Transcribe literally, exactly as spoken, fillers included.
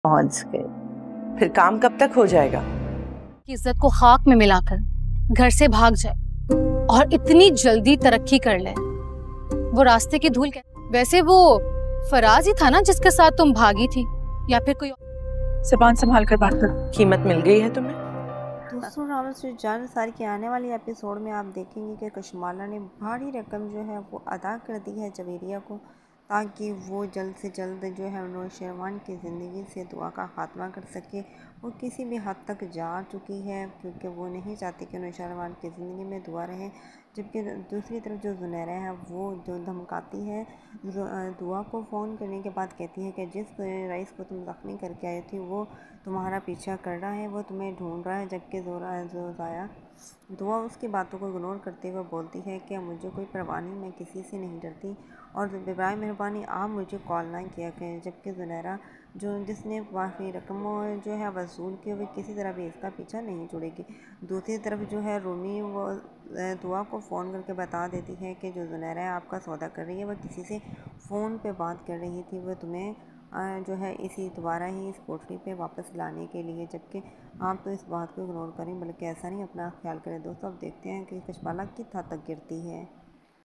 पहुंच गए। फिर काम कब तक हो जाएगा? की इज्जत को खाक में मिलाकर घर से भाग जाए और इतनी जल्दी तरक्की कर ले, वो रास्ते की धूल। वैसे वो फराज ही था ना जिसके साथ तुम भागी थी, या फिर कोई? ज़बान संभाल कर बात करो। कीमत मिल गई है तुम्हें? दोस्तों, रावल स्ट्रीट जान सारी के आने वाली एपिसोड में आप देखेंगे कि कशमाला ने भारी रकम जो है वो अदा कर दी है जवेरिया को, ताकि वो जल्द से जल्द जो है नौशरवान की ज़िंदगी से दुआ का खात्मा कर सके। वो किसी भी हद तक जा चुकी है क्योंकि वो नहीं चाहती कि नौशरवान की ज़िंदगी में दुआ रहे। जबकि दूसरी तरफ जो जुनैरा है वो जो धमकाती है दुआ को फ़ोन करने के बाद कहती है कि जिस रईस को तुम ज़ख्मी करके आई थी वो तुम्हारा पीछा कर रहा है, वो तुम्हें ढूंढ रहा है। जबकि जोरा जोराया दुआ उसकी बातों को इग्नोर करते हुए बोलती है कि मुझे कोई परवाह नहीं, मैं किसी से नहीं डरती और बेबराए मेहरबानी आप मुझे कॉल ना किया करें। जबकि जुनैरा जो जिसने काफ़ी रकम जो है वसूल की, हुए किसी तरह भी इसका पीछा नहीं छोड़ेगी। दूसरी तरफ जो है रूमी वो दुआ को फ़ोन करके बता देती है कि जो जुनैरा है आपका सौदा कर रही है, वह किसी से फ़ोन पे बात कर रही थी, वह तुम्हें जो है इसी दोबारा ही इस कोठरी पे वापस लाने के लिए। जबकि आप तो इस बात को इग्नोर करें, बल्कि ऐसा नहीं अपना ख्याल करें। दोस्तों, अब देखते हैं कि कशमाला किस हद तक गिरती है।